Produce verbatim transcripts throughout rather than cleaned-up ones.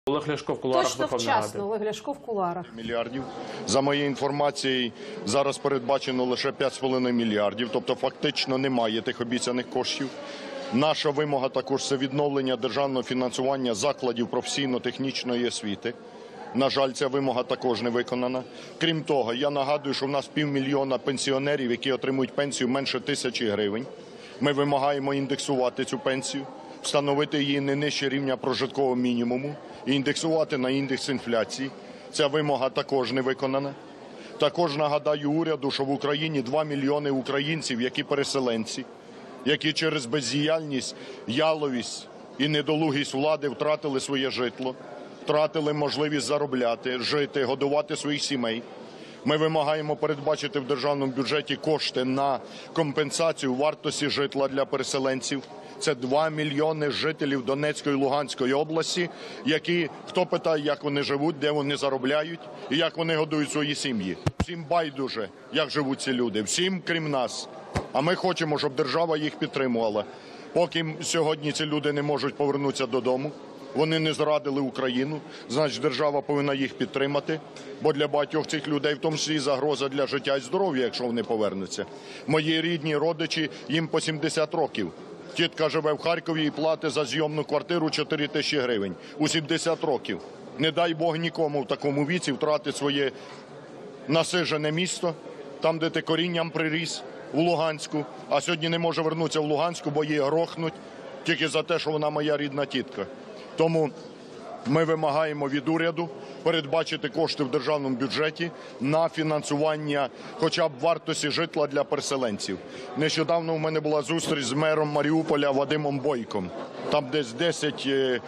Олег Ляшко в кулуарах Точно Верховної Ради. вчасно, Олег Ляшко в кулуарах. Мільярдів. За моєю інформацією, зараз передбачено лише п'ять з половиною мільярдів, тобто фактично немає тих обіцяних коштів. Наша вимога також – це відновлення державного фінансування закладів професійно-технічної освіти. На жаль, ця вимога також не виконана. Крім того, я нагадую, що в нас півмільйона пенсіонерів, які отримують пенсію менше тисячі гривень. Ми вимагаємо індексувати цю пенсію, встановити її не нижче рівня прожиткового мінімуму і індексувати на індекс інфляції. Ця вимога також не виконана. Також нагадаю уряду, що в Україні два мільйони українців, які переселенці, які через бездіяльність, яловість і недолугість влади втратили своє житло, втратили можливість заробляти, жити, годувати своїх сімей. Ми вимагаємо передбачити в державному бюджеті кошти на компенсацію вартості житла для переселенців. Це два мільйони жителів Донецької і Луганської області, які, хто питає, як вони живуть, де вони заробляють і як вони годують свої сім'ї. Всім байдуже, як живуть ці люди, всім крім нас. А ми хочемо, щоб держава їх підтримувала. Поки сьогодні ці люди не можуть повернутися додому, вони не зрадили Україну, значить держава повинна їх підтримати, бо для багатьох цих людей, в тому числі загроза для життя і здоров'я, якщо вони повернуться. Мої рідні родичі, їм по сімдесят років. Тітка живе в Харкові і платить за зйомну квартиру чотири тисячі гривень у сімдесят років. Не дай Бог нікому в такому віці втратити своє насижене місто, там, де ти корінням приріс, в Луганську, а сьогодні не може вернутися в Луганську, бо її грохнуть тільки за те, що вона моя рідна тітка. Тому ми вимагаємо від уряду передбачити кошти в державному бюджеті на фінансування хоча б вартості житла для переселенців. Нещодавно у мене була зустріч з мером Маріуполя Вадимом Бойком. Там десь десять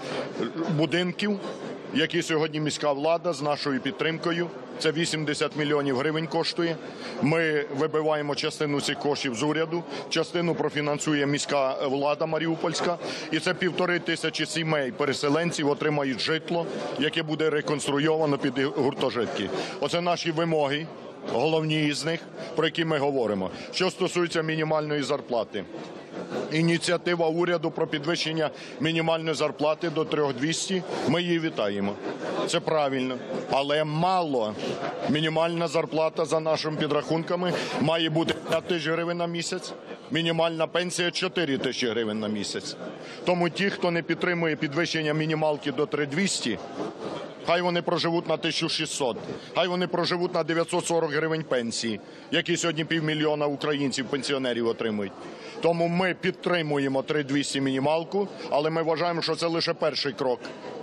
будинків, які сьогодні міська влада з нашою підтримкою, це вісімдесят мільйонів гривень коштує. Ми вибиваємо частину цих коштів з уряду, частину профінансує міська влада маріупольська. І це півтори тисячі сімей переселенців отримають житло, яке буде реконструйовано під гуртожитки. Оце наші вимоги, головні із них, про які ми говоримо. Що стосується мінімальної зарплати. Ініціатива уряду про підвищення мінімальної зарплати до три тисячі двісті, ми її вітаємо. Це правильно. Але мало. Мінімальна зарплата, за нашими підрахунками, має бути п'ять тисяч гривень на місяць, мінімальна пенсія – чотири тисячі гривень на місяць. Тому ті, хто не підтримує підвищення мінімалки до три тисячі двісті, хай вони проживуть на тисячу шістсот, хай вони проживуть на дев'ятсот сорок гривень пенсії, які сьогодні півмільйона українців, пенсіонерів отримують. Тому ми підтримуємо три тисячі двісті мінімалку, але ми вважаємо, що це лише перший крок.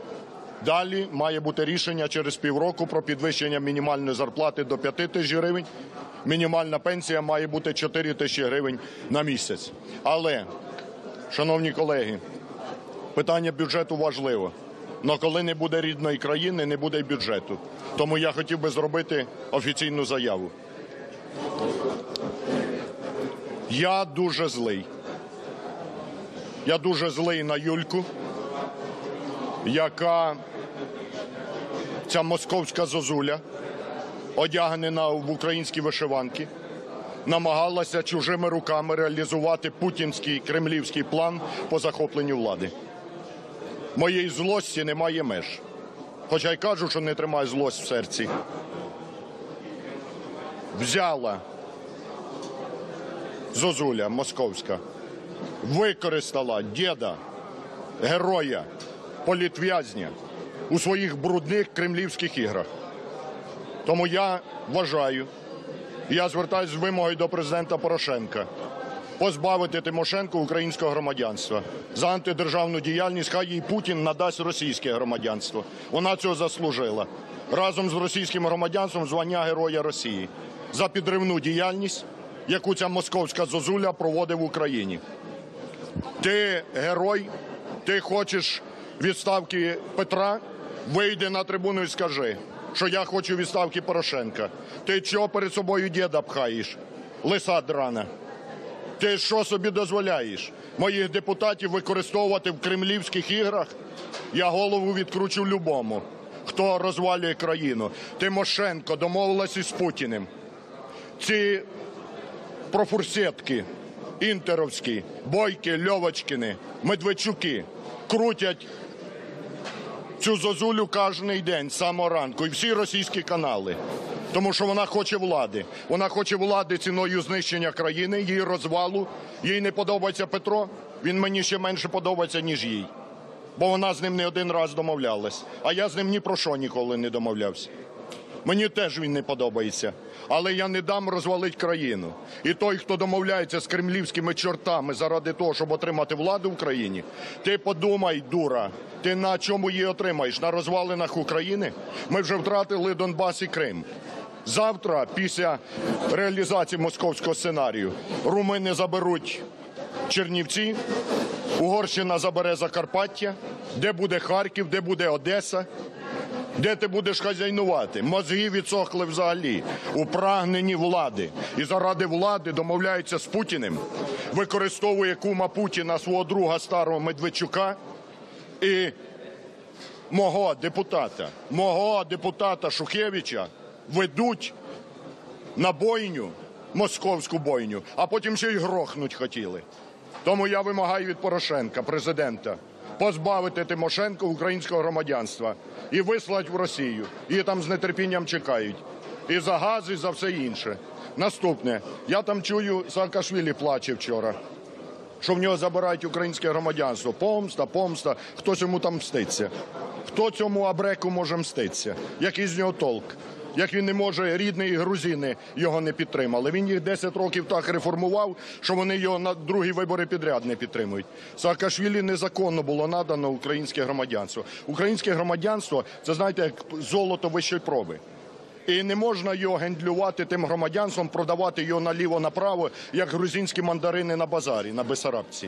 Далі має бути рішення через півроку про підвищення мінімальної зарплати до п'ять тисяч гривень. Мінімальна пенсія має бути чотири тисячі гривень на місяць. Але, шановні колеги, питання бюджету важливо. Але коли не буде рідної країни, не буде й бюджету. Тому я хотів би зробити офіційну заяву. Я дуже злий. Я дуже злий на Юльку, яка, ця московська зозуля, одягнена в українські вишиванки, намагалася чужими руками реалізувати путінський кремлівський план по захопленню влади. Моєї злості немає меж. Хоча й кажу, що не тримаю злость в серці. Взяла зозуля московська, використала діда, героя, політв'язня у своїх брудних кремлівських іграх. Тому я вважаю, я звертаюся з вимогою до президента Порошенка позбавити Тимошенко українського громадянства. За антидержавну діяльність хай їй Путін надасть російське громадянство. Вона цього заслужила. Разом з російським громадянством звання Героя Росії. За підривну діяльність, яку ця московська зозуля проводить в Україні. Ти герой, ти хочеш відставки Петра, вийди на трибуну і скажи, що я хочу відставки Порошенка. Ти чого перед собою діда пхаєш, лиса драна? Ти що собі дозволяєш? Моїх депутатів використовувати в кремлівських іграх? Я голову відкручу любому, хто розвалює країну. Тимошенко домовилась із Путіним. Ці профурсетки інтеровські, Бойки, Льовочкіни, Медведчуки крутять цю зозулю кожен день з самого ранку і всі російські канали. Тому що вона хоче влади. Вона хоче влади ціною знищення країни, її розвалу. Їй не подобається Петро, він мені ще менше подобається, ніж їй. Бо вона з ним не один раз домовлялась. А я з ним ні про що ніколи не домовлявся. Мені теж він не подобається. Але я не дам розвалити країну. І той, хто домовляється з кремлівськими чортами заради того, щоб отримати владу в країні, ти подумай, дура, ти на чому її отримаєш? На розвалинах України? Ми вже втратили Донбас і Крим. Завтра, після реалізації московського сценарію, румуни заберуть Чернівці, Угорщина забере Закарпаття, де буде Харків, де буде Одеса, де ти будеш хазяйнувати. Мозги відсохли взагалі у прагненні влади. І заради влади домовляються з Путіним, використовує кума Путіна, свого друга старого Медведчука і мого депутата, мого депутата Шухевича ведуть на бойню, московську бойню, а потім ще й грохнуть хотіли. Тому я вимагаю від Порошенка, президента, позбавити Тимошенко українського громадянства і вислати в Росію. Її там з нетерпінням чекають. І за газ, і за все інше. Наступне. Я там чую, Саакашвілі плаче вчора, що в нього забирають українське громадянство. Помста, помста. Хто цьому там мститься? Хто цьому абреку може мститися? Який з нього толк? Як він не може, рідні і грузини його не підтримали. Він їх десять років так реформував, що вони його на другі вибори підряд не підтримують. Саакашвілі незаконно було надано українське громадянство. Українське громадянство – це, знаєте, як золото вищої проби. І не можна його гендлювати тим громадянством, продавати його наліво-направо, як грузинські мандарини на базарі, на Бесарабці.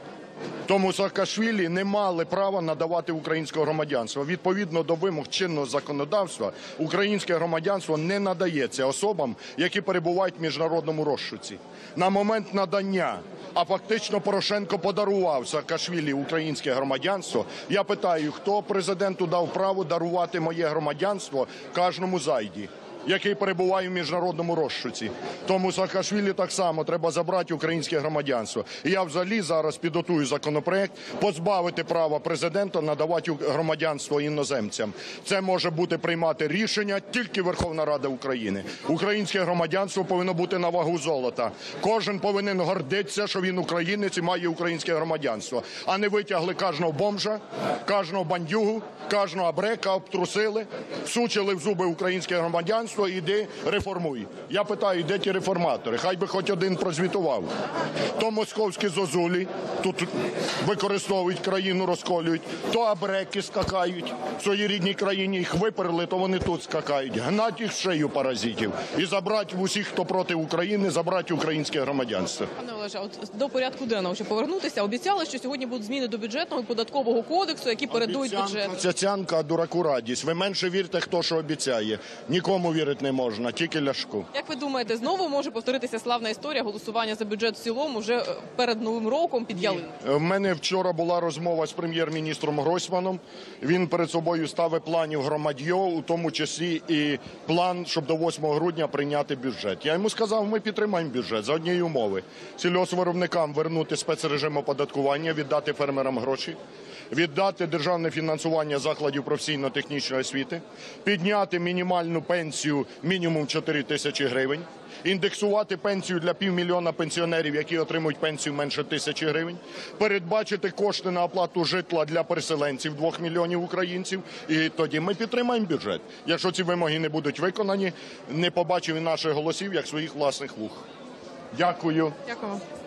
Тому Саакашвілі не мали права надавати українське громадянство. Відповідно до вимог чинного законодавства, українське громадянство не надається особам, які перебувають в міжнародному розшуці. На момент надання, а фактично Порошенко подарував Саакашвілі українське громадянство, я питаю, хто президенту дав право дарувати моє громадянство кожному зайді, який перебуває в міжнародному розшуці. Тому Саакашвілі так само треба забрати українське громадянство. І я взагалі зараз підготую законопроект позбавити права президента надавати громадянство іноземцям. Це може бути приймати рішення тільки Верховна Рада України. Українське громадянство повинно бути на вагу золота. Кожен повинен гордитися, що він українець і має українське громадянство. А не витягли кожного бомжа, кожного бандюгу, кожного абрека, обтрусили, всучили в зуби українське громадянство, іди реформуй. Я питаю, де ті реформатори? Хай би хоч один прозвітував. То московські зозулі тут використовують країну, розколюють, то абреки скакають в своїй рідній країні, їх виперли, то вони тут скакають. Гнать їх в шию паразитів і забрати в усіх, хто проти України, забрати українське громадянство. Пане Олеже, от до порядку денного ще повернутися. Обіцяли, що сьогодні будуть зміни до бюджетного і податкового кодексу, які передують бюджет. Цяцянка, а дураку радість. Ви менше вірте, хто що обіцяє. Нікому вірити не можна, тільки Ляшку. Як ви думаєте, знову може повторитися славна історія голосування за бюджет в цілому вже перед Новим роком під ялинкою? В мене вчора була розмова з прем'єр-міністром Гройсманом. Він перед собою ставить планів громадьо, у тому числі і план, щоб до восьмого грудня прийняти бюджет. Я йому сказав, ми підтримаємо бюджет за однієї умови. Сільгоспвиробникам вернути спецрежим оподаткування, віддати фермерам гроші, віддати державне фінансування закладів професійно-технічної освіти, підняти мінімальну пенсію мінімум чотири тисячі гривень, індексувати пенсію для півмільйона пенсіонерів, які отримують пенсію менше тисячі гривень, передбачити кошти на оплату житла для переселенців двох мільйонів українців, і тоді ми підтримаємо бюджет. Якщо ці вимоги не будуть виконані, не побачив і наших голосів, як своїх власних вух. Дякую. Дякую.